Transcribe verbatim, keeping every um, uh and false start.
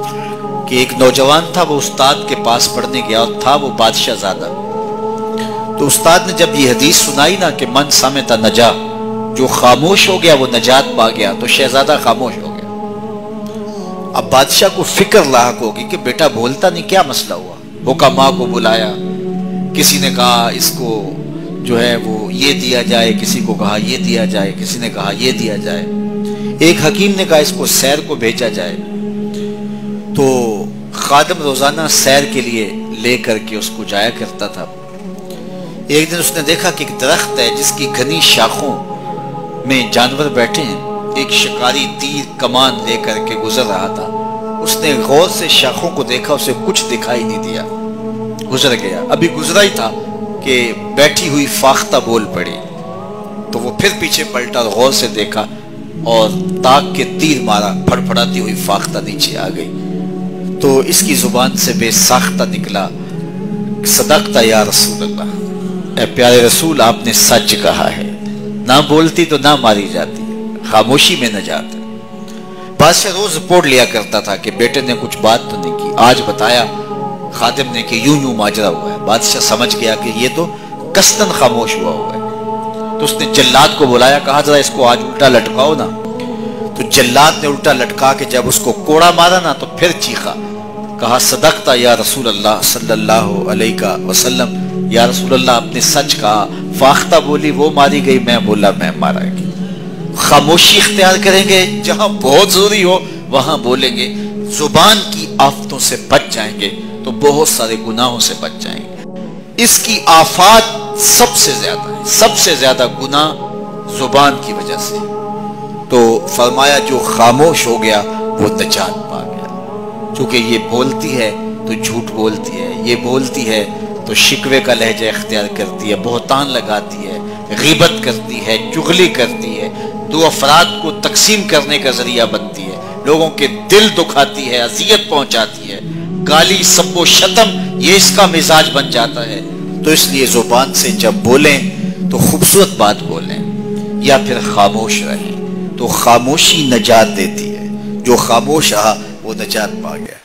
کہ ایک نوجوان تھا، وہ استاد کے پاس پڑھنے گیا اور تھا وہ بادشاہ زادہ. تو استاد نے جب یہ حدیث سنائی نا کہ من سمت نجا، جو خاموش ہو گیا وہ نجات پا گیا، تو شہزادہ خاموش ہو گیا. اب بادشاہ کو فکر لاحق ہوگی کہ بیٹا بولتا نہیں، کیا مسئلہ ہوا. حکماء کو بلایا، کسی نے کہا اس کو جو ہے وہ یہ دیا جائے، کسی کو کہا یہ دیا جائے، کسی نے کہا یہ دیا جائے. ایک حکیم نے کہا اس کو سیر کو بھیجا جائے. تو خادم روزانہ سیر کے لیے لے کر کے اس کو جایا کرتا تھا. ایک دن اس نے دیکھا کہ ایک درخت ہے جس کی گھنی شاخوں میں جانور بیٹھے ہیں. ایک شکاری تیر کمان لے کر کے گزر رہا تھا. اس نے غور سے شاخوں کو دیکھا، اسے کچھ دکھائی نہیں دیا، گزر گیا. ابھی گزرا ہی تھا کہ بیٹھی ہوئی فاختہ بول پڑی. تو وہ پھر پیچھے پلٹا اور غور سے دیکھا اور تاک کے تیر مارا، پھڑ پھڑاتی ہوئی فاختہ نیچے آ گئی. تو اس کی زبان سے بے ساختہ نکلا، صدقت یا رسول اللہ، اے پیارے رسول آپ نے سچ کہا ہے. نہ بولتی تو نہ ماری جاتی، خاموشی میں نجات ہے. بادشاہ روز رپورٹ لیا کرتا تھا کہ بیٹے نے کچھ بات تو نہیں کی. آج بتایا خادم نے کہ یوں یوں ماجرا ہوا ہے. بادشاہ سمجھ گیا کہ یہ تو قصداً خاموش ہوا ہوا ہے. تو اس نے جلاد کو بلایا، کہا ذرا اس کو آج الٹا لٹکاؤ نا. تو جلاد نے الٹا لٹکا کے جب اس کو کوڑا مارا نا تو پھر چیخا، کہا صدقت یا رسول اللہ صلی اللہ علیہ وسلم، یا رسول اللہ آپ نے سچ کہا. فاختہ بولی وہ ماری گئی، میں بولا میں مارا گئی. خاموشی اختیار کریں گے، جہاں بہت ضروری ہو وہاں بولیں گے. زبان کی آفتوں سے بچ جائیں گے تو بہت سارے گناہوں سے بچ جائیں گے. اس کی آفات سب سے زیادہ ہے، سب سے زیادہ گناہ زبان کی وجہ سے. تو فرمایا جو خاموش ہو گیا وہ نجات پا گیا. چونکہ یہ بولتی ہے تو جھوٹ بولتی ہے، یہ بولتی ہے تو شکوے کا لہجہ اختیار کرتی ہے، بہتان لگاتی ہے، غیبت کرتی ہے، چغلی کرتی ہے، دو افراد کو تقسیم کرنے کا ذریعہ بنتی ہے، لوگوں کے دل دکھاتی ہے، اذیت پہنچاتی ہے، گالی سب و شتم یہ اس کا مزاج بن جاتا ہے. تو اس لیے زبان سے جب بولیں تو خوبصورت بات بولیں یا پھر خاموش رہیں. تو خاموشی نجات دیتی ہے، جو خاموش رہا وہ نجات پا گیا.